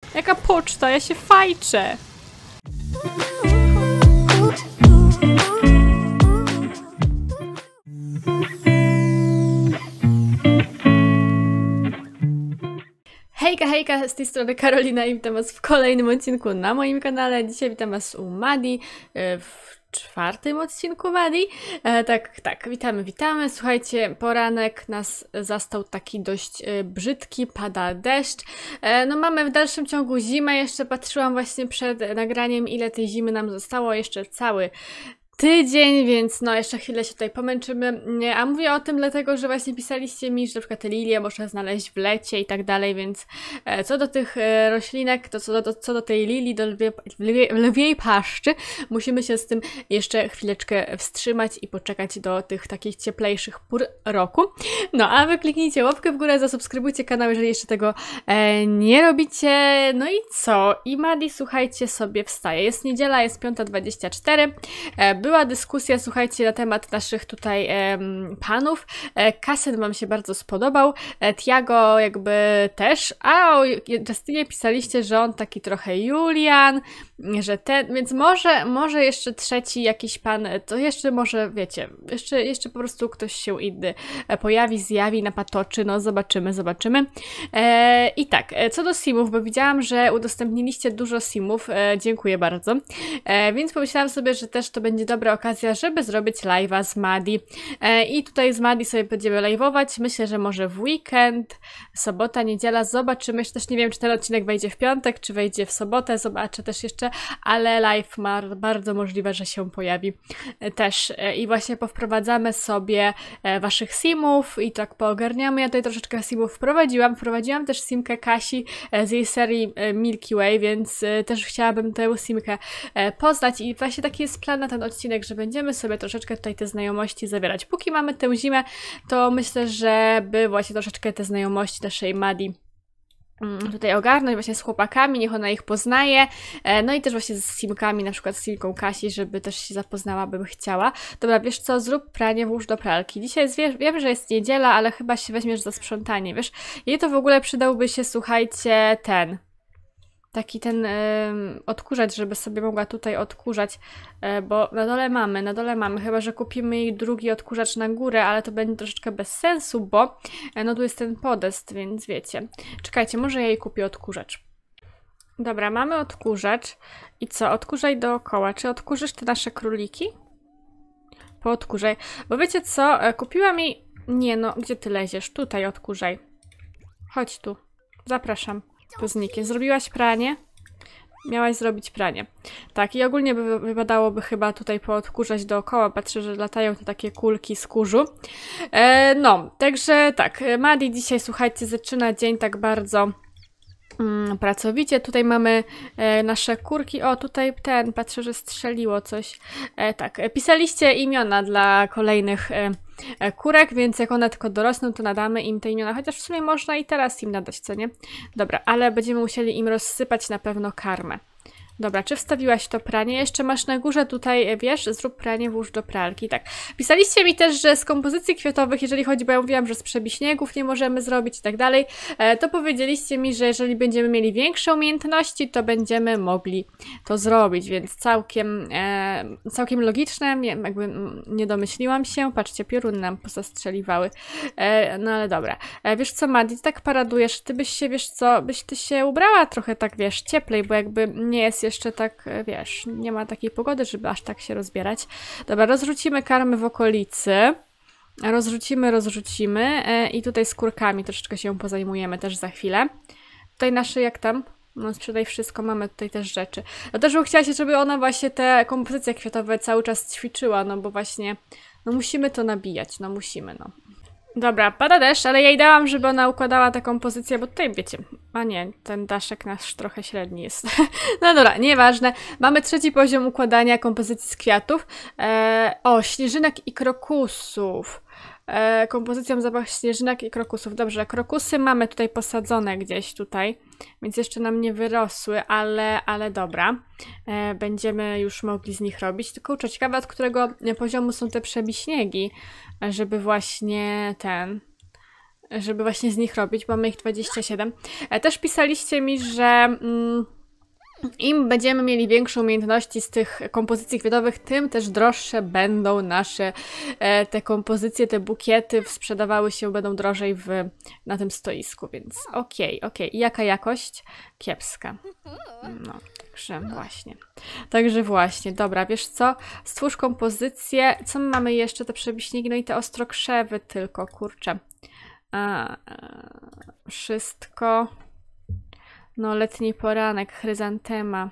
Jaka poczta? Ja się fajczę. Hejka, hejka, z tej strony Karolina i witam was w kolejnym odcinku na moim kanale. Dzisiaj witam was u Madi w czwartym odcinku Madi. Tak, witamy. Słuchajcie, poranek nas zastał taki dość brzydki, pada deszcz. No mamy w dalszym ciągu zimę, jeszcze patrzyłam właśnie przed nagraniem, ile tej zimy nam zostało, jeszcze cały tydzień, więc no jeszcze chwilę się tutaj pomęczymy. A mówię o tym dlatego, że właśnie pisaliście mi, że na przykład te lilie można znaleźć w lecie i tak dalej, więc co do tych roślinek, to co do tej lilii, do lwiej paszczy, musimy się z tym jeszcze chwileczkę wstrzymać i poczekać do tych takich cieplejszych pór roku. No a wy kliknijcie łapkę w górę, zasubskrybujcie kanał, jeżeli jeszcze tego nie robicie. No i co? I Madi, słuchajcie, sobie wstaje. Jest niedziela, jest 5:24. Była dyskusja, słuchajcie, na temat naszych tutaj panów. Cassen wam się bardzo spodobał, Tiago jakby też, a o Justinie pisaliście, że on taki trochę Julian, że ten, więc może jeszcze trzeci jakiś pan, to jeszcze może, wiecie, jeszcze po prostu ktoś się inny pojawi, zjawi, napatoczy, no zobaczymy. I tak, co do simów, bo widziałam, że udostępniliście dużo simów, dziękuję bardzo, więc pomyślałam sobie, że też to będzie dobra okazja, żeby zrobić live'a z Madi. I tutaj z Madi sobie będziemy live'ować. Myślę, że może w weekend, sobota, niedziela, zobaczymy. Jeszcze też nie wiem, czy ten odcinek wejdzie w piątek, czy wejdzie w sobotę, zobaczę też jeszcze, ale live bardzo możliwe, że się pojawi też. I właśnie powprowadzamy sobie waszych simów i tak poogarniamy. Ja tutaj troszeczkę simów wprowadziłam też simkę Kasi z jej serii Milky Way, więc też chciałabym tę simkę poznać i właśnie taki jest plan na ten odcinek, że będziemy sobie troszeczkę tutaj te znajomości zawierać. Póki mamy tę zimę, to myślę, żeby właśnie troszeczkę te znajomości naszej Madi tutaj ogarnąć właśnie z chłopakami, niech ona ich poznaje, no i też właśnie z simkami, na przykład z simką Kasi, żeby też się zapoznała, bym chciała. Dobra, wiesz co, zrób pranie, włóż do pralki. Dzisiaj wiem, że jest niedziela, ale chyba się weźmiesz za sprzątanie, wiesz? Jej to w ogóle przydałby się, słuchajcie, taki ten odkurzacz, żeby sobie mogła tutaj odkurzać, bo na dole mamy, chyba że kupimy jej drugi odkurzacz na górę, ale to będzie troszeczkę bez sensu, bo no tu jest ten podest, więc wiecie. Czekajcie, może ja jej kupię odkurzacz. Dobra, mamy odkurzacz i co? Odkurzaj dookoła. Czy odkurzysz te nasze króliki? Poodkurzaj. Bo wiecie co? Kupiłam jej... Nie no, gdzie ty leziesz? Tutaj odkurzaj. Chodź tu. Zapraszam. Puznikiem. Zrobiłaś pranie? Miałaś zrobić pranie. Tak, i ogólnie wypadałoby chyba tutaj poodkurzać dookoła. Patrzę, że latają te takie kulki z kurzu. No, także tak. Madi dzisiaj, słuchajcie, zaczyna dzień tak bardzo pracowicie. Tutaj mamy nasze kurki. O, tutaj patrzę, że strzeliło coś. Tak, pisaliście imiona dla kolejnych kurek, więc jak one tylko dorosną, to nadamy im te imiona, chociaż w sumie można i teraz im nadać, co nie? Dobra, ale będziemy musieli im rozsypać na pewno karmę. Dobra, czy wstawiłaś to pranie? Jeszcze masz na górze tutaj, wiesz, zrób pranie, włóż do pralki. Tak. Pisaliście mi też, że z kompozycji kwiatowych, jeżeli chodzi, bo ja mówiłam, że z przebiśniegów nie możemy zrobić i tak dalej, to powiedzieliście mi, że jeżeli będziemy mieli większe umiejętności, to będziemy mogli to zrobić, więc całkiem logiczne, jakby nie domyśliłam się. Patrzcie, pioruny nam postrzeliwały. No ale dobra. Wiesz co, Madi, ty tak paradujesz, ty byś się, wiesz co, byś ty się ubrała trochę tak, wiesz, cieplej, bo jakby nie jest jeszcze tak, wiesz, nie ma takiej pogody, żeby aż tak się rozbierać. Dobra, rozrzucimy karmy w okolicy. Rozrzucimy i tutaj z kurkami troszeczkę się pozajmujemy też za chwilę. Tutaj nasze, jak tam? No sprzedaj wszystko, mamy tutaj też rzeczy. No też bym chciała się, żeby ona właśnie te kompozycje kwiatowe cały czas ćwiczyła, no bo właśnie, no musimy to nabijać, no musimy, no. Dobra, pada deszcz, ale ja jej dałam, żeby ona układała tę kompozycję, bo tutaj wiecie, a nie, ten daszek nasz trochę średni jest. No dobra, nieważne. Mamy trzeci poziom układania kompozycji z kwiatów. O, śnieżynek i krokusów. Kompozycją zapach śnieżynek i krokusów. Dobrze, krokusy mamy tutaj posadzone gdzieś tutaj, więc jeszcze nam nie wyrosły, ale dobra. Będziemy już mogli z nich robić. Tylko ciekawe, od którego poziomu są te przebiśniegi, żeby właśnie żeby właśnie z nich robić. Mamy ich 27. Też pisaliście mi, że im będziemy mieli większe umiejętności z tych kompozycji kwiatowych, tym też droższe będą nasze te kompozycje, te bukiety sprzedawały się, będą drożej na tym stoisku, więc okej. I jaka jakość? Kiepska. No, Także właśnie, dobra, wiesz co? Stwórz kompozycję. Co my mamy jeszcze? Te przebiśniki, no i te ostrokrzewy tylko, kurczę. Wszystko... No, letni poranek, chryzantema.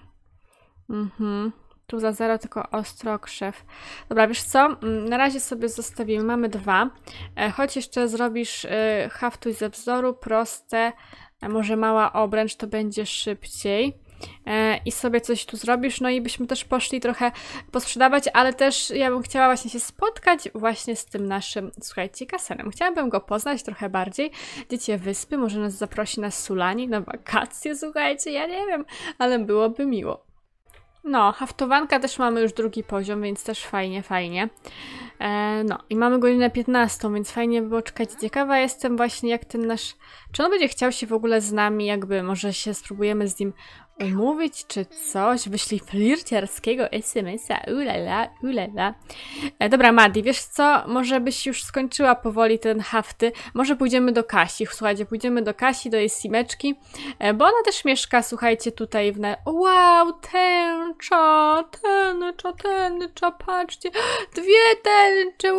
Tu za 0 tylko ostrokrzew. Dobra, wiesz co? Na razie sobie zostawimy. Mamy 2. Choć jeszcze zrobisz haftuj ze wzoru, proste, może mała obręcz, to będzie szybciej. I sobie coś tu zrobisz, no i byśmy też poszli trochę posprzedawać, ale też ja bym chciała właśnie się spotkać właśnie z tym naszym, słuchajcie, kasenem. Chciałabym go poznać trochę bardziej. Dziecię wyspy, może nas zaprosi na Sulani, na wakacje, słuchajcie, ja nie wiem, ale byłoby miło. No, haftowanka też mamy już 2. poziom, więc też fajnie. No i mamy godzinę 15, więc fajnie by było czekać. Ciekawa jestem właśnie jak ten nasz... Czy on będzie chciał się w ogóle z nami, jakby może się spróbujemy z nim umówić, czy coś? Wyślij flirciarskiego SMS-a, ulala. Dobra, Madi, wiesz co? Może byś już skończyła powoli ten hafty. Może pójdziemy do Kasi. Słuchajcie, pójdziemy do Kasi, do jej simeczki, bo ona też mieszka, słuchajcie, tutaj w... Wow, tęcza, patrzcie. 2 tęcze,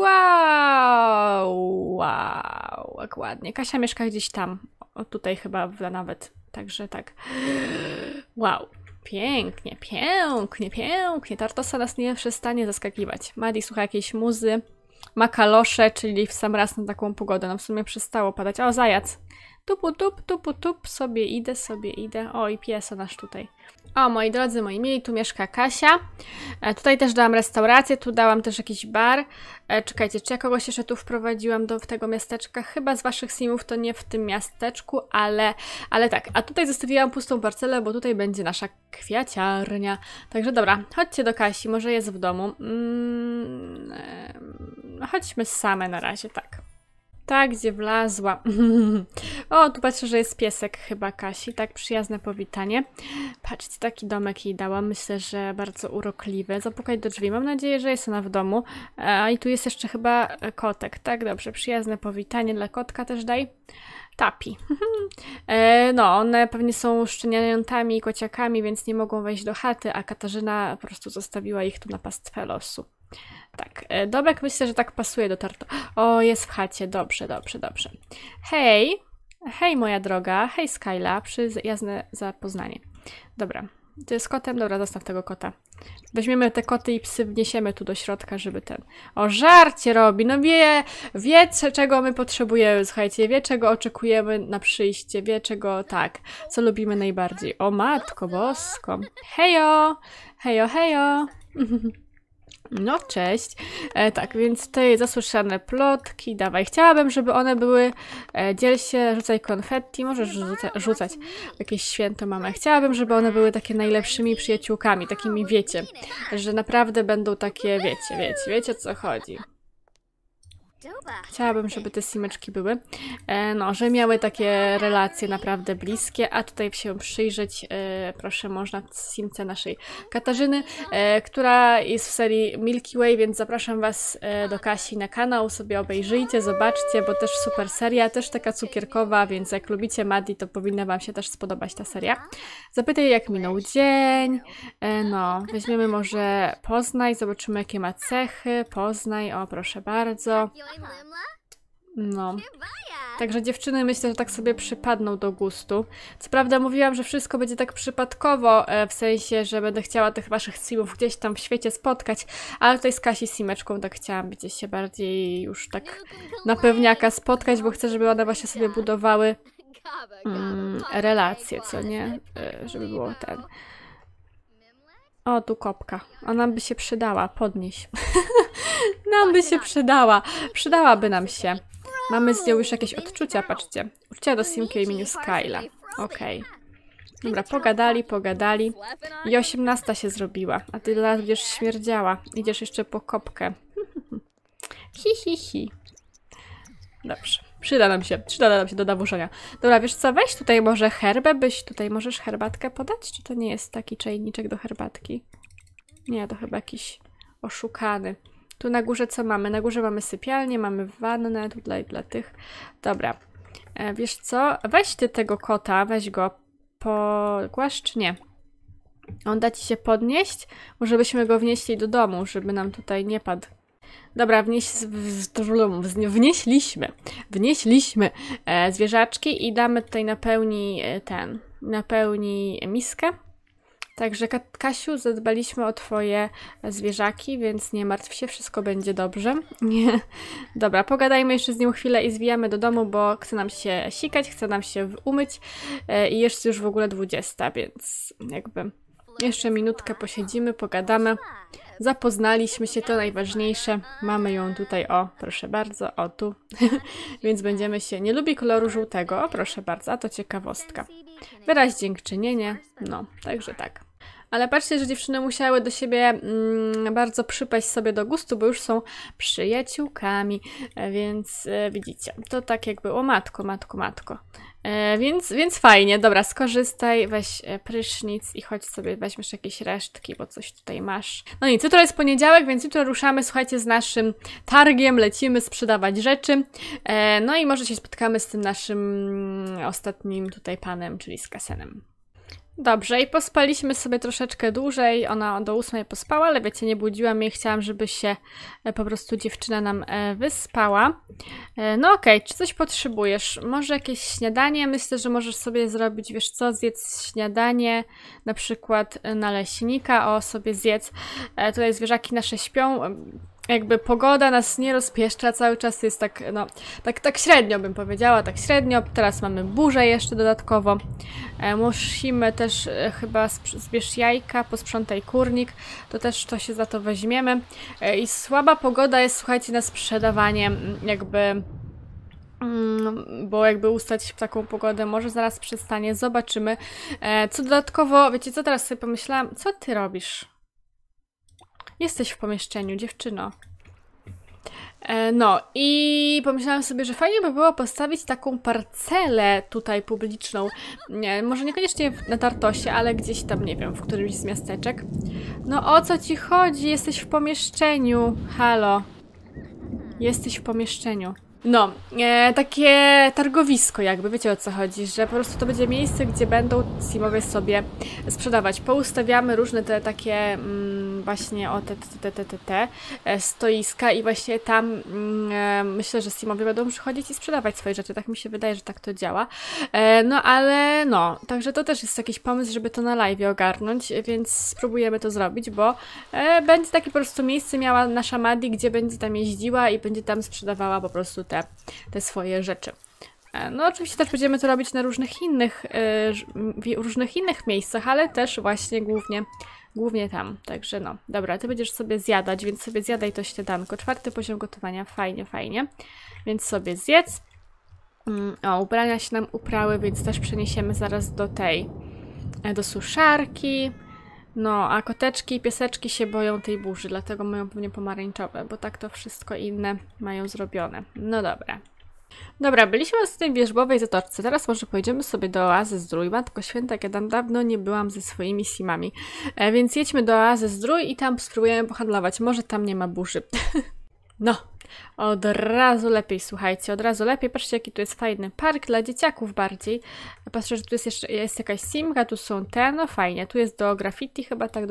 wow, jak ładnie. Kasia mieszka gdzieś tam, o tutaj chyba nawet, także tak. Wow, pięknie. Tartosa nas nie przestanie zaskakiwać. Madi słucha jakiejś muzy, ma kalosze, czyli w sam raz na taką pogodę. No w sumie przestało padać. O, zajac. Tup, sobie idę. O, i pies nasz tutaj. O, moi drodzy, moi mili, tu mieszka Kasia. Tutaj też dałam restaurację, tu dałam też jakiś bar. Czekajcie, czy ja kogoś jeszcze tu wprowadziłam w tego miasteczka? Chyba z waszych simów to nie w tym miasteczku, ale tak. A tutaj zostawiłam pustą parcelę, bo tutaj będzie nasza kwiaciarnia. Także dobra, chodźcie do Kasi, może jest w domu. Chodźmy same na razie, tak. Tak, gdzie wlazła. O, tu patrzę, że jest piesek chyba Kasi. Tak, przyjazne powitanie. Patrzcie, taki domek jej dałam. Myślę, że bardzo urokliwy. Zapukaj do drzwi. Mam nadzieję, że jest ona w domu. I tu jest jeszcze chyba kotek. Tak, dobrze. Przyjazne powitanie dla kotka też daj. Tapi. No, one pewnie są szczenianiątami i kociakami, więc nie mogą wejść do chaty, a Katarzyna po prostu zostawiła ich tu na pastwę losu. Tak, domek myślę, że tak pasuje do tartu. O, jest w chacie, dobrze. Hej moja droga, hej Skyla, przyjazne zapoznanie. Dobra, to jest kotem, dobra, zostaw tego kota. Weźmiemy te koty i psy, wniesiemy tu do środka, żeby ten... O, żarcie robi, no wie czego my potrzebujemy, słuchajcie, wie czego oczekujemy na przyjście, wie czego, tak, co lubimy najbardziej. O, matko bosko. Hejo. No, cześć. Tak, więc tutaj zasłyszane plotki, dawaj. Chciałabym, żeby one były, dziel się, rzucaj konfetti, możesz rzucać jakieś święto mamy. Chciałabym, żeby one były takie najlepszymi przyjaciółkami, takimi wiecie, że naprawdę będą takie, wiecie o co chodzi. Chciałabym, żeby te simeczki były, no, że miały takie relacje naprawdę bliskie, a tutaj się przyjrzeć, proszę, można w simce naszej Katarzyny, która jest w serii Milky Way, więc zapraszam was do Kasi na kanał, sobie obejrzyjcie, zobaczcie, bo też super seria, też taka cukierkowa, więc jak lubicie Madi, to powinna wam się też spodobać ta seria. Zapytaj, jak minął dzień, no, weźmiemy może Poznaj, zobaczymy, jakie ma cechy, Poznaj, o, proszę bardzo. No, także dziewczyny myślę, że tak sobie przypadną do gustu. Co prawda mówiłam, że wszystko będzie tak przypadkowo, w sensie, że będę chciała tych waszych simów gdzieś tam w świecie spotkać, ale tutaj z Kasi simeczką tak chciałam gdzieś się bardziej już tak na pewniaka spotkać, bo chcę, żeby one właśnie sobie budowały relacje, co nie? Żeby było ten... O, tu kopka. Ona by się przydała. Podnieś. Nam by się przydała. Przydałaby nam się. Mamy z nią już jakieś odczucia, patrzcie. Uczucia do simki o imieniu Skyla. Okej. Dobra, pogadali. I 18 się zrobiła. A ty teraz będziesz śmierdziała. Idziesz jeszcze po kopkę. Hi. Dobrze. Przyda nam się do nawóżenia. Dobra, wiesz co, weź tutaj może herbę, tutaj możesz herbatkę podać? Czy to nie jest taki czajniczek do herbatki? Nie, to chyba jakiś oszukany. Tu na górze co mamy? Na górze mamy sypialnię, mamy wannę, tutaj dla tych. Dobra, wiesz co, weź ty tego kota, weź go, pogłaszcz, nie. On da ci się podnieść? Może byśmy go wnieśli do domu, żeby nam tutaj nie padł. Dobra, wnieśliśmy zwierzaczki i damy tutaj napełni miskę. Także Kasiu, zadbaliśmy o twoje zwierzaki, więc nie martw się, wszystko będzie dobrze. Nie. Dobra, pogadajmy jeszcze z nią chwilę i zwijamy do domu, bo chce nam się sikać, chce nam się umyć i jest już w ogóle 20, więc jakby jeszcze minutkę posiedzimy, pogadamy. Zapoznaliśmy się, to najważniejsze. Mamy ją tutaj, o, proszę bardzo, o tu. Więc będziemy się... Nie lubi koloru żółtego, o, proszę bardzo, a to ciekawostka. Wyraź dziękczynienie, no, także tak. Ale patrzcie, że dziewczyny musiały do siebie bardzo przypaść sobie do gustu, bo już są przyjaciółkami, więc widzicie, to tak jakby, o matko. Więc fajnie, dobra, skorzystaj, weź prysznic i chodź sobie, weźmiesz jakieś resztki, bo coś tutaj masz. No nic, jutro jest poniedziałek, więc jutro ruszamy, słuchajcie, z naszym targiem, lecimy sprzedawać rzeczy, no i może się spotkamy z tym naszym ostatnim tutaj panem, czyli z Kasenem. Dobrze, i pospaliśmy sobie troszeczkę dłużej, ona do 8 pospała, ale wiecie, nie budziłam jej, chciałam, żeby się po prostu dziewczyna nam wyspała. No okej, czy coś potrzebujesz? Może jakieś śniadanie? Myślę, że możesz sobie zrobić, wiesz co, zjedz śniadanie, na przykład naleśnika, o sobie zjedz. Tutaj zwierzaki nasze śpią. Jakby pogoda nas nie rozpieszcza, cały czas jest tak, no, tak średnio bym powiedziała, tak średnio. Teraz mamy burzę jeszcze dodatkowo. Musimy też chyba zbierz jajka, posprzątaj kurnik, to też to się za to weźmiemy. I słaba pogoda jest, słuchajcie, na sprzedawanie, jakby... bo jakby ustać w taką pogodę może zaraz przestanie, zobaczymy. Co dodatkowo, wiecie co, teraz sobie pomyślałam, co ty robisz? Jesteś w pomieszczeniu, dziewczyno. No i pomyślałam sobie, że fajnie by było postawić taką parcelę tutaj publiczną. Może niekoniecznie na Tartosie, ale gdzieś tam, nie wiem, w którymś z miasteczek. No o co ci chodzi? Jesteś w pomieszczeniu. Halo. Jesteś w pomieszczeniu. No, takie targowisko jakby, wiecie o co chodzi, że po prostu to będzie miejsce, gdzie będą Simowie sobie sprzedawać. Poustawiamy różne te takie właśnie o te stoiska i właśnie tam myślę, że Simowie będą przychodzić i sprzedawać swoje rzeczy. Tak mi się wydaje, że tak to działa. No ale no, także to też jest jakiś pomysł, żeby to na live ogarnąć, więc spróbujemy to zrobić, bo będzie takie po prostu miejsce miała nasza Maddie, gdzie będzie tam jeździła i będzie tam sprzedawała po prostu te swoje rzeczy. No oczywiście też będziemy to robić na różnych innych miejscach, ale też właśnie głównie tam. Także no, dobra, ty będziesz sobie zjadać, więc sobie zjadaj to śniadanko. 4. poziom gotowania, fajnie. Więc sobie zjedz. O, ubrania się nam uprały, więc też przeniesiemy zaraz do suszarki. No, a koteczki i pieseczki się boją tej burzy, dlatego mają pewnie pomarańczowe, bo tak to wszystko inne mają zrobione. No dobra. Dobra, byliśmy w tej wierzbowej zatoczce, teraz może pojedziemy sobie do Oazy Zdrój. Matko Święta, jak ja tam dawno nie byłam ze swoimi simami. Więc jedźmy do Oazy Zdrój i tam spróbujemy pohandlować. Może tam nie ma burzy. No, od razu lepiej, słuchajcie, od razu lepiej. Patrzcie, jaki tu jest fajny park dla dzieciaków bardziej. Patrzę, że tu jest jakaś simka, tu są no fajnie. Tu jest do graffiti chyba, tak, do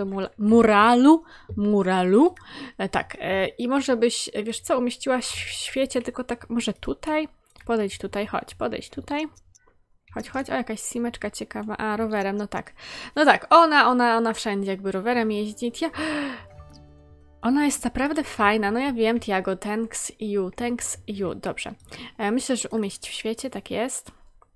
muralu. Tak, i może byś, wiesz co, umieściła w świecie, tylko tak, może tutaj? Podejdź tutaj, chodź, podejdź tutaj. Chodź, o jakaś simeczka ciekawa, a rowerem, no tak. No tak, ona wszędzie jakby rowerem jeździ. Ona jest naprawdę fajna, no ja wiem, Tiago, thanks you, dobrze. Myślę, że umieść w świecie, tak jest.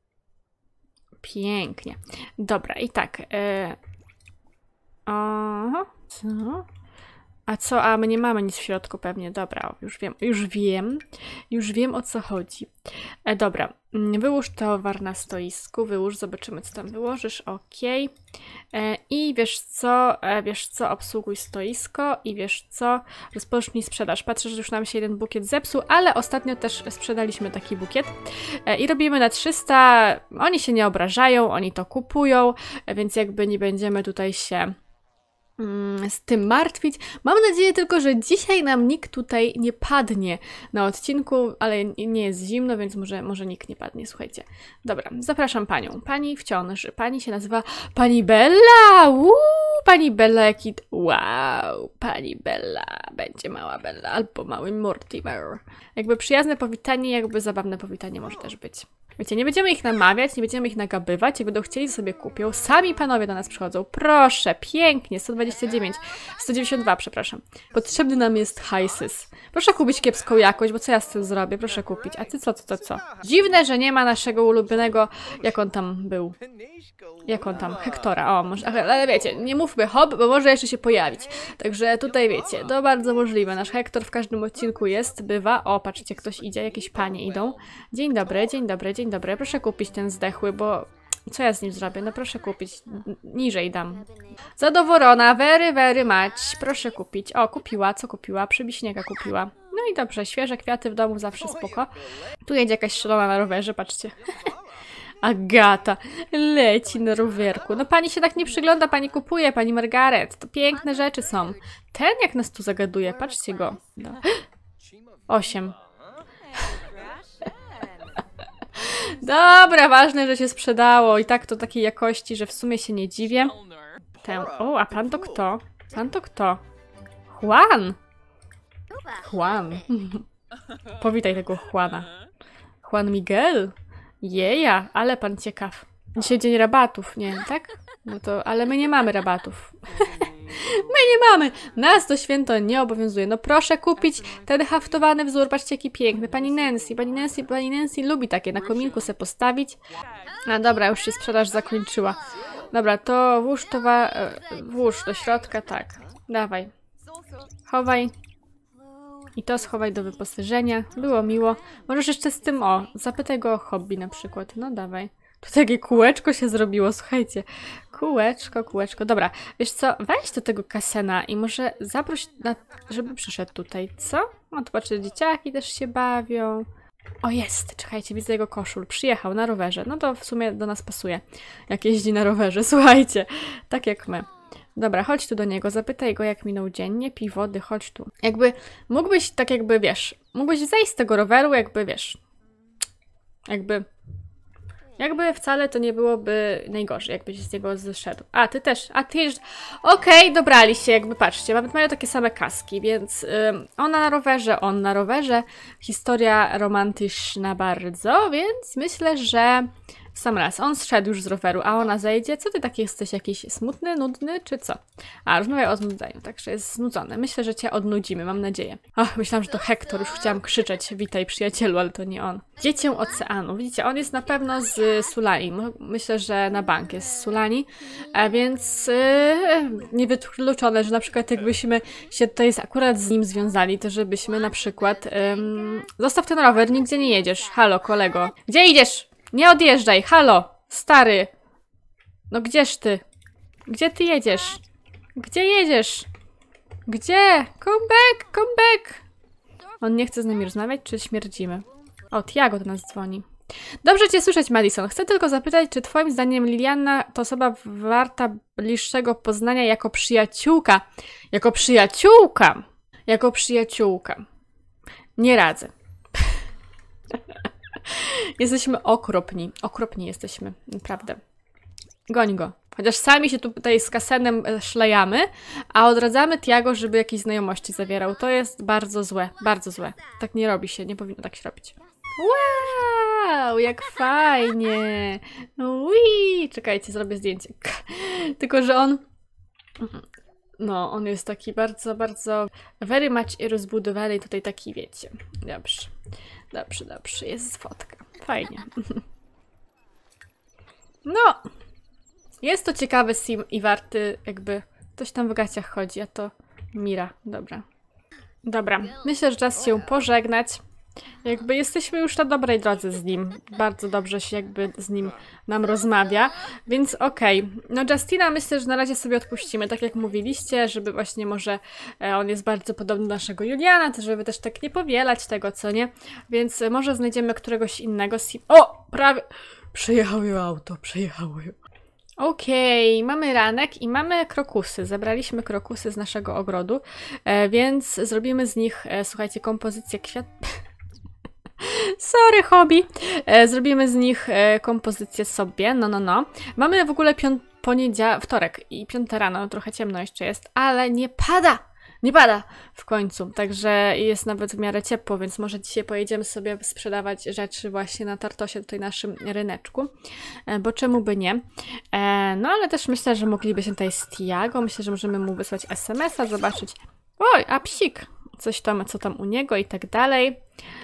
Pięknie. Dobra, i tak. Co? A co? A my nie mamy nic w środku pewnie. Dobra, o, już wiem o co chodzi. Dobra, wyłóż towar na stoisku, wyłóż, zobaczymy co tam wyłożysz, ok. I wiesz co, obsługuj stoisko i wiesz co, rozpocznij sprzedaż. Patrzę, że już nam się jeden bukiet zepsuł, ale ostatnio też sprzedaliśmy taki bukiet. I robimy na 300, oni się nie obrażają, oni to kupują, więc jakby nie będziemy tutaj się z tym martwić. Mam nadzieję tylko, że dzisiaj nam nikt tutaj nie padnie na odcinku, ale nie jest zimno, więc może nikt nie padnie, słuchajcie. Dobra, zapraszam panią. Pani w ciąży. Pani się nazywa Pani Bella! Pani Bella, jaki... Wow! Pani Bella. Będzie mała Bella albo mały Mortimer. Jakby przyjazne powitanie, jakby zabawne powitanie może też być. Wiecie, nie będziemy ich namawiać, nie będziemy ich nagabywać, jak będą chcieli, sobie kupią. Sami panowie do nas przychodzą. Proszę, pięknie, 129, 192, przepraszam. Potrzebny nam jest hajsys. Proszę kupić kiepską jakość, bo co ja z tym zrobię? Proszę kupić. A ty co? Dziwne, że nie ma naszego ulubionego, jak on tam był. Jak on tam? Hektora. O, może, ale wiecie, nie mówmy hop, bo może jeszcze się pojawić. Także tutaj wiecie, to bardzo możliwe. Nasz Hektor w każdym odcinku jest, bywa. O, patrzcie, ktoś idzie, jakieś panie idą. Dzień dobry, dzień dobry, dzień dobry. Proszę kupić ten zdechły, bo co ja z nim zrobię? No proszę kupić. Niżej dam. Zadowolona, very much. Proszę kupić. O, kupiła. Co kupiła? Przybiśniega kupiła. No i dobrze, świeże kwiaty w domu zawsze spoko. Tu jedzie jakaś szalona na rowerze, patrzcie. Agata leci na rowerku. No pani się tak nie przygląda, pani kupuje, pani Margaret. To piękne rzeczy są. Ten jak nas tu zagaduje, patrzcie go. No. 8. Dobra, ważne, że się sprzedało. I tak to takiej jakości, że w sumie się nie dziwię. O, a pan to kto? Pan to kto? Juan! Juan. Powitaj tego Juana. Juan Miguel? Jeja, ale pan ciekaw. Dzisiaj dzień rabatów, nie? Tak? No to, ale my nie mamy rabatów. My nie mamy! Nas to święto nie obowiązuje. No proszę kupić ten haftowany wzór. Patrzcie, jaki piękny. Pani Nancy lubi takie na kominku se postawić. A dobra, już się sprzedaż zakończyła. Dobra, to włóż do środka, tak. Dawaj. Chowaj. I to schowaj do wyposażenia. Było miło. Możesz jeszcze z tym, zapytaj go o hobby na przykład. No dawaj. Tu takie kółeczko się zrobiło, słuchajcie. Kółeczko. Dobra, wiesz co, weź do tego Kasena i może zaproś, żeby przyszedł tutaj, co? No to patrzę, dzieciaki też się bawią. O, jest, czekajcie, widzę jego koszul. Przyjechał na rowerze. No to w sumie do nas pasuje, jak jeździ na rowerze, słuchajcie. Tak jak my. Dobra, chodź tu do niego, zapytaj go, jak minął dzień, nie pij wody, chodź tu. Jakby, mógłbyś, tak jakby, wiesz, mógłbyś zejść z tego roweru, jakby, wiesz, jakby wcale to nie byłoby najgorzej, jakbyś z niego zszedł. A, ty też, Okej, dobrali się, jakby, patrzcie, nawet mają takie same kaski, więc ona na rowerze, on na rowerze. Historia romantyczna bardzo, więc myślę, że w sam raz. On zszedł już z roweru, a ona zejdzie. Co ty taki jesteś? Jakiś smutny, nudny, czy co? A, rozmawiaj o znudzeniu, także jest znudzony. Myślę, że cię odnudzimy, mam nadzieję. Ach, myślałam, że to Hektor, już chciałam krzyczeć. Witaj, przyjacielu, ale to nie on. Dziecię oceanu. Widzicie, on jest na pewno z Sulani. Myślę, że na bank jest z Sulani, a więc niewykluczone, że na przykład jakbyśmy się tutaj akurat z nim związali, to żebyśmy na przykład zostaw ten rower, nigdzie nie jedziesz. Halo, kolego. Gdzie idziesz? Nie odjeżdżaj, halo, stary. No gdzież ty? Gdzie ty jedziesz? Gdzie jedziesz? Gdzie? Come back! On nie chce z nami rozmawiać, czy śmierdzimy? O, Tiago do nas dzwoni. Dobrze cię słyszeć, Madison. Chcę tylko zapytać, czy twoim zdaniem Liliana to osoba warta bliższego poznania jako przyjaciółka? Jako przyjaciółka. Nie radzę. Jesteśmy okropni. Okropni jesteśmy. Naprawdę. Goń go. Chociaż sami się tutaj z Kasenem szlejamy, a odradzamy Tiago, żeby jakieś znajomości zawierał. To jest bardzo złe. Bardzo złe. Tak nie robi się. Nie powinno tak się robić. Wow! Jak fajnie! Ui! Czekajcie, zrobię zdjęcie. Tylko, że on... No, on jest taki bardzo, bardzo very much rozbudowany. Tutaj taki, wiecie. Dobrze. Dobrze. Jest fotka. Fajnie. No. Jest to ciekawy sim i warty jakby... Ktoś tam w gaciach chodzi, a to Mira, dobra. Dobra, myślę, że czas się pożegnać. Jakby jesteśmy już na dobrej drodze z nim. Bardzo dobrze się jakby z nim nam rozmawia. Więc okej. No Justina myślę, że na razie sobie odpuścimy. Tak jak mówiliście, żeby właśnie może on jest bardzo podobny do naszego Juliana, to żeby też tak nie powielać tego, co nie. Więc może znajdziemy któregoś innego. O! Prawie... Przejechało ją auto, przejechało ją. Okej, mamy ranek i mamy krokusy. Zebraliśmy krokusy z naszego ogrodu, więc zrobimy z nich, słuchajcie, kompozycję kwiat... Sorry, hobby. Zrobimy z nich kompozycję sobie, no. Mamy w ogóle wtorek i 5 rano, trochę ciemno jeszcze jest, ale nie pada! Nie pada w końcu, także jest nawet w miarę ciepło, więc może dzisiaj pojedziemy sobie sprzedawać rzeczy właśnie na Tartosie, tutaj naszym ryneczku, bo czemu by nie. No ale też myślę, że moglibyśmy tutaj z Tiago, myślę, że możemy mu wysłać SMS-a, zobaczyć, oj, a psik, coś tam, co tam u niego i tak dalej.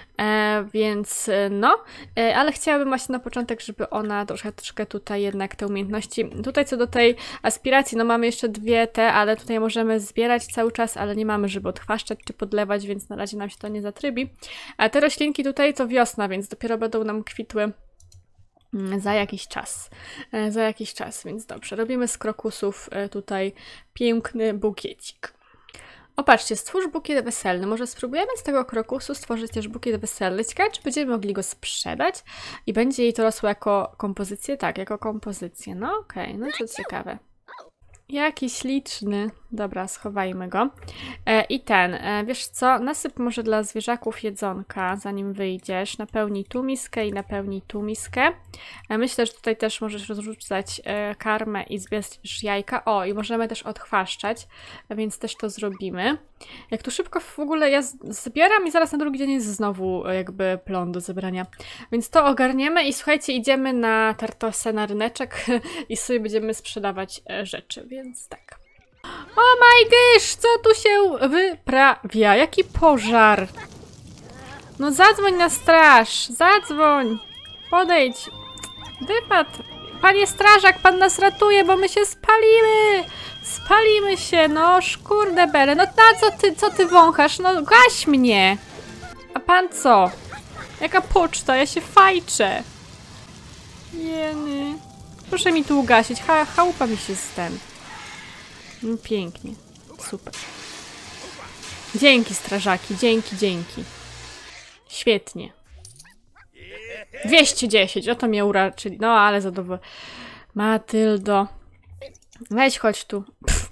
Więc no, ale chciałabym właśnie na początek, żeby ona troszeczkę tutaj jednak te umiejętności, tutaj co do tej aspiracji, no mamy jeszcze 2 ale tutaj możemy zbierać cały czas, ale nie mamy, żeby odchwaszczać czy podlewać, więc na razie nam się to nie zatrybi. A te roślinki tutaj to wiosna, więc dopiero będą nam kwitły za jakiś czas. Więc dobrze, robimy z krokusów tutaj piękny bukiecik. O, patrzcie, stwórz bukiet weselny. Może spróbujemy z tego krokusu stworzyć też bukiet weselny. Ciekawe, czy będziemy mogli go sprzedać i będzie jej to rosło jako kompozycję? Tak, jako kompozycję. No okej, no to ciekawe. Jaki śliczny. Dobra, schowajmy go. I wiesz co, nasyp może dla zwierzaków jedzonka, zanim wyjdziesz. Napełnij tu miskę i napełnij tu miskę. Myślę, że tutaj też możesz rozrzucać karmę i zbierz jajka. O, i możemy też odchwaszczać, więc też to zrobimy. Jak tu szybko w ogóle ja zbieram i zaraz na drugi dzień jest znowu jakby plon do zebrania. Więc to ogarniemy i słuchajcie, idziemy na Tartosę, na ryneczek i sobie będziemy sprzedawać rzeczy, więc tak. O my gosh, co tu się wyprawia? Jaki pożar? No zadzwoń na straż, zadzwoń. Podejdź. Wypad. Panie strażak, pan nas ratuje, bo my się spalimy. Spalimy się, no szkurde bele. No na co ty wąchasz? No gaś mnie. A pan co? Jaka poczta? Ja się fajczę. Jeny. Proszę mi tu ugasić. Chałupa mi się No, pięknie. Super. Dzięki, strażaki. Dzięki. Świetnie. 210. Oto mnie uraczyli. No, ale zadowolę. Matyldo. Weź, chodź tu. Pff.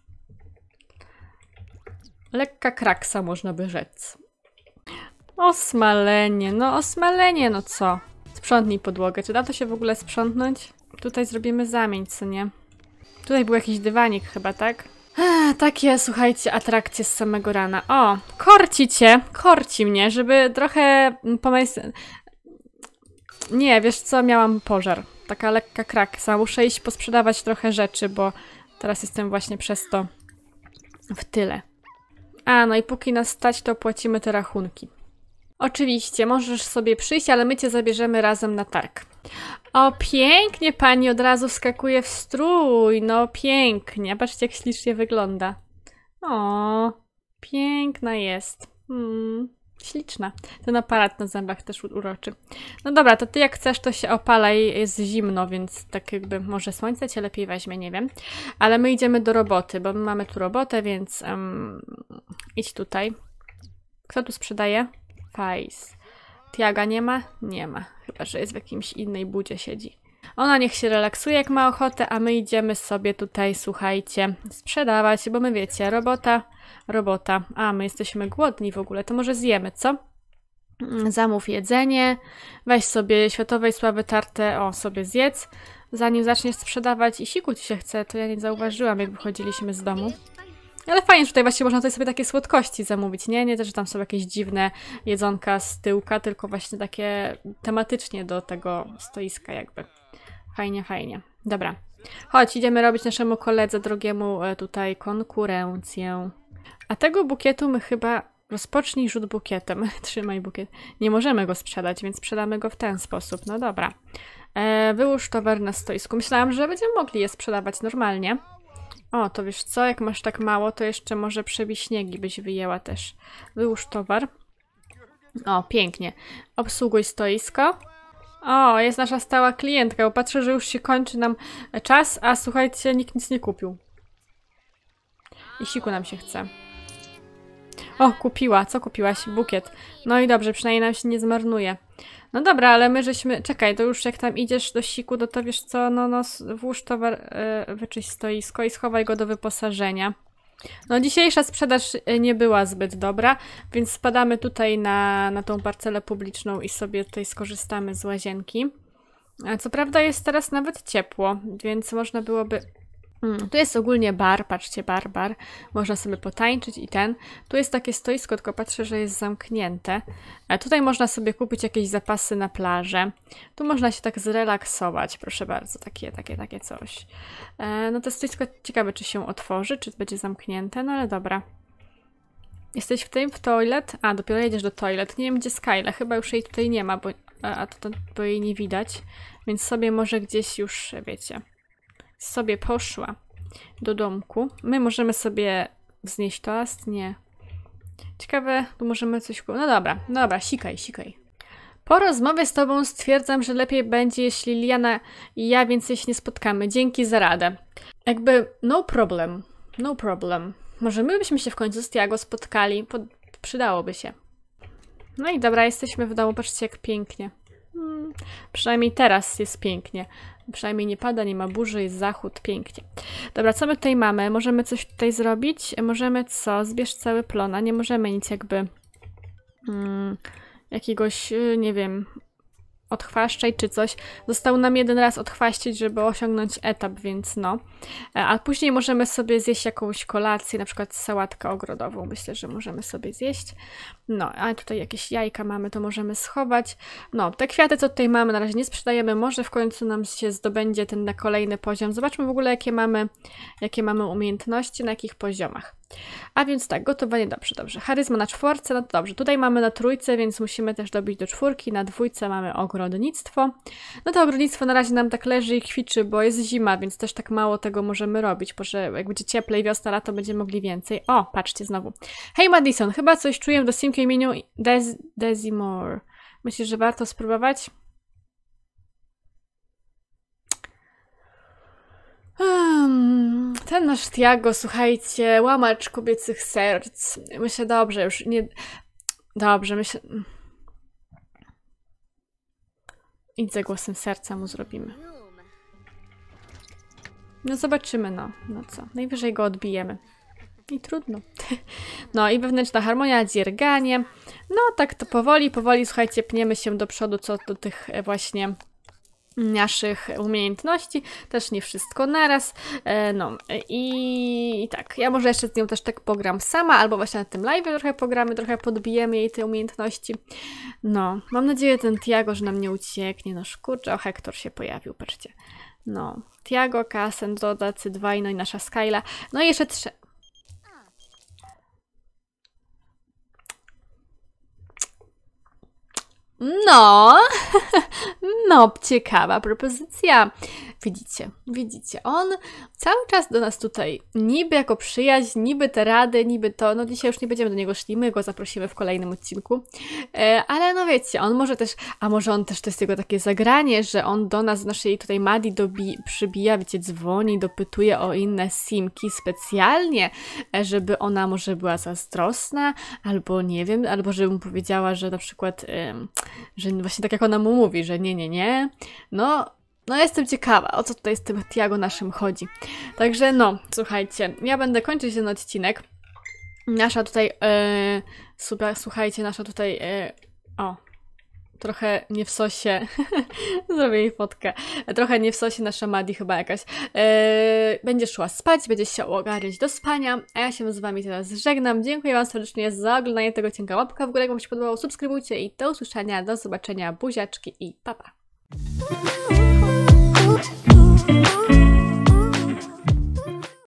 Lekka kraksa, można by rzec. Osmalenie. No co? Sprzątnij podłogę. Czy da to się w ogóle sprzątnąć? Tutaj zrobimy zamień, co nie? Tutaj był jakiś dywanik chyba, tak? Takie, słuchajcie, atrakcje z samego rana. O, korci mnie, żeby trochę pomyśleć... Nie, wiesz co, miałam pożar. Taka lekka kraksa. Muszę iść posprzedawać trochę rzeczy, bo teraz jestem właśnie przez to w tyle. A, no i póki nas stać, to płacimy te rachunki. Oczywiście, możesz sobie przyjść, ale my cię zabierzemy razem na targ. O, pięknie, pani od razu wskakuje w strój. No, pięknie. Patrzcie, jak ślicznie wygląda. O, piękna jest. Śliczna. Ten aparat na zębach też uroczy. No dobra, to ty jak chcesz, to się opalaj. Jest zimno, więc tak jakby może słońce cię lepiej weźmie, nie wiem. Ale my idziemy do roboty, bo my mamy tu robotę, więc idź tutaj. Kto tu sprzedaje? Fajs. Tiaga nie ma? Nie ma. Chyba, że jest w jakimś innej budzie siedzi. Ona niech się relaksuje, jak ma ochotę, a my idziemy sobie tutaj, słuchajcie, sprzedawać, bo my wiecie, robota. A, my jesteśmy głodni w ogóle, to może zjemy, co? Zamów jedzenie, weź sobie światowej sławy tartę, o, sobie zjedz, zanim zaczniesz sprzedawać i siku ci się chce, to ja nie zauważyłam, jak wychodziliśmy z domu. Ale fajnie, że tutaj właśnie można tutaj sobie takie słodkości zamówić, nie? Nie też, że tam są jakieś dziwne jedzonka z tyłka, tylko właśnie takie tematycznie do tego stoiska jakby. Fajnie. Dobra. Chodź, idziemy robić naszemu koledze drogiemu tutaj konkurencję. A tego bukietu my chyba... Rozpocznij rzut bukietem. Trzymaj bukiet. Nie możemy go sprzedać, więc sprzedamy go w ten sposób. No dobra. Wyłóż towar na stoisku. Myślałam, że będziemy mogli je sprzedawać normalnie. O, to wiesz co, jak masz tak mało, to jeszcze może przebiśniegi byś wyjęła też. Wyłóż towar. O, pięknie. Obsługuj stoisko. O, jest nasza stała klientka, bo patrzę, że już się kończy nam czas, a słuchajcie, nikt nic nie kupił. I siku nam się chce. O, kupiła. Co kupiłaś? Bukiet. No i dobrze, przynajmniej nam się nie zmarnuje. No dobra, ale my żeśmy... Czekaj, to już jak tam idziesz do siku, to wiesz co, no włóż towar, wyczyść stoisko i schowaj go do wyposażenia. No dzisiejsza sprzedaż nie była zbyt dobra, więc spadamy tutaj na tą parcelę publiczną i sobie tutaj skorzystamy z łazienki. Co prawda jest teraz nawet ciepło, więc można byłoby... Tu jest ogólnie bar, patrzcie, bar. Można sobie potańczyć i ten. Tu jest takie stoisko, tylko patrzę, że jest zamknięte. Tutaj można sobie kupić jakieś zapasy na plażę. Tu można się tak zrelaksować, proszę bardzo, takie coś. No to stoisko ciekawe, czy się otworzy, czy będzie zamknięte, no ale dobra. Jesteś w toilet? A, dopiero jedziesz do toilet. Nie wiem, gdzie Skyla, chyba już jej tutaj nie ma, bo jej nie widać. Więc sobie może gdzieś już, wiecie... sobie poszła do domku. My możemy sobie wznieść toast? Nie. Ciekawe, tu możemy coś... No dobra, sikaj. Po rozmowie z tobą stwierdzam, że lepiej będzie, jeśli Liliana i ja więcej się nie spotkamy. Dzięki za radę. Jakby, no problem. Może my byśmy się w końcu z Tiago spotkali. Przydałoby się. No i dobra, jesteśmy w domu. Patrzcie, jak pięknie. Przynajmniej teraz jest pięknie. Przynajmniej nie pada, nie ma burzy, jest zachód, pięknie. Dobra, co my tutaj mamy? Możemy coś tutaj zrobić? Możemy co? Zbierz cały plon, a nie możemy nic jakby jakiegoś, nie wiem, odchwaszczaj czy coś. Został nam jeden raz odchwaścić, żeby osiągnąć etap, więc no. A później możemy sobie zjeść jakąś kolację, na przykład sałatkę ogrodową. Myślę, że możemy sobie zjeść. No, a tutaj jakieś jajka mamy, to możemy schować. No, te kwiaty, co tutaj mamy, na razie nie sprzedajemy. Może w końcu nam się zdobędzie ten na kolejny poziom. Zobaczmy w ogóle, jakie mamy umiejętności, na jakich poziomach. A więc tak, gotowanie, dobrze. Charyzma na 4, no to dobrze. Tutaj mamy na 3, więc musimy też dobić do 4. Na 2 mamy ogrodnictwo. No to ogrodnictwo na razie nam tak leży i kwiczy, bo jest zima, więc też tak mało tego możemy robić. Może jak będzie cieplej, wiosna, lato, będziemy mogli więcej. O, patrzcie znowu. Hej Madison, chyba coś czuję do Simki o imieniu Desimore. Myślisz, że warto spróbować? Ten nasz Tiago, słuchajcie, łamacz kobiecych serc. Myślę, dobrze, już nie... Dobrze, myślę... Idź za głosem serca mu zrobimy. No zobaczymy, no co. Najwyżej go odbijemy. I trudno. No i wewnętrzna harmonia, dzierganie. No tak to powoli, słuchajcie, pniemy się do przodu co do tych właśnie... naszych umiejętności, też nie wszystko naraz, no i tak, ja może jeszcze z nią też tak pogram sama, albo właśnie na tym live trochę pogramy, trochę podbijemy jej te umiejętności, no, mam nadzieję ten Tiago, że nam nie ucieknie, no kurczę, o Hector się pojawił, patrzcie, no, Tiago, Cassen, Doda, C2, no i nasza Skyla, no i jeszcze No, ciekawa propozycja. Widzicie, on cały czas do nas tutaj niby jako przyjaźń, niby te rady, niby to, no dzisiaj już nie będziemy do niego szli, my go zaprosimy w kolejnym odcinku, ale no wiecie, on może też, a może on też to jest jego takie zagranie, że on do nas, naszej tutaj Madi przybija, wiecie, dzwoni, dopytuje o inne simki specjalnie, żeby ona może była zazdrosna, albo nie wiem, albo żeby mu powiedziała, że na przykład, że właśnie tak jak ona mu mówi, że nie, no jestem ciekawa, o co tutaj z tym Tiago naszym chodzi. Także no, słuchajcie, ja będę kończyć ten odcinek. Nasza tutaj, słuchajcie, nasza tutaj, trochę nie w sosie, zrobię jej fotkę, trochę nie w sosie nasza Madi chyba jakaś, będzie szła spać, będzie się ogarniać do spania, a ja się z wami teraz żegnam. Dziękuję wam serdecznie za oglądanie tego odcinka, łapka w górę, jak wam się podobało, subskrybujcie i do usłyszenia, do zobaczenia, buziaczki i pa pa.